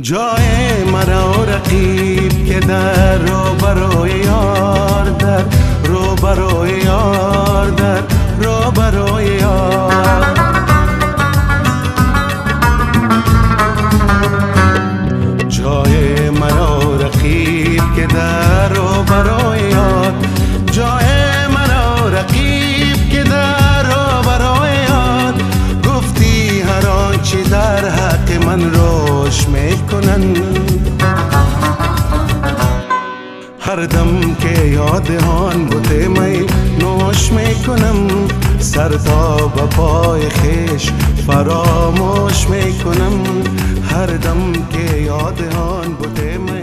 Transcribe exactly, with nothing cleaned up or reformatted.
جای مرا و رقیب که در رو بروی یار، در رو بروی یار، در رو بروی یار. جای مرا و رقیب که در رو بروی یار، جای مرا و رقیب که در رو بروی یار. گفتی هر آنچه در حق من روش میکنن، هر دم که یاد آن بوده می نوش میکنم، سر تا به پای خیش فراموش میکنم. هر دم که یاد آن بوده می